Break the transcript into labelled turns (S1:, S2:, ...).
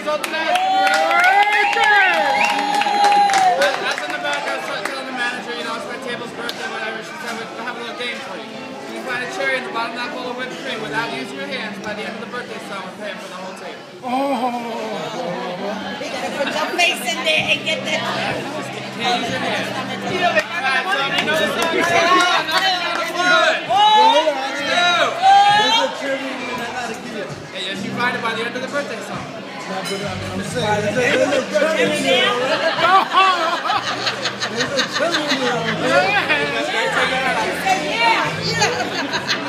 S1: something else. That's in the back. I was telling the manager, you know, it's my table's birthday, whatever. She said, we'll have a little game for you. You find a cherry in the bottom of that bowl of whipped cream without using your hands. By the end of the birthday song, we're paying for the whole table.
S2: You gotta put your face in there and get that.
S1: Can't use your hands. Alright, so you know the song. Hey, yes, you find it by the end of the birthday song.
S3: I'm saying, there's a
S1: Yeah.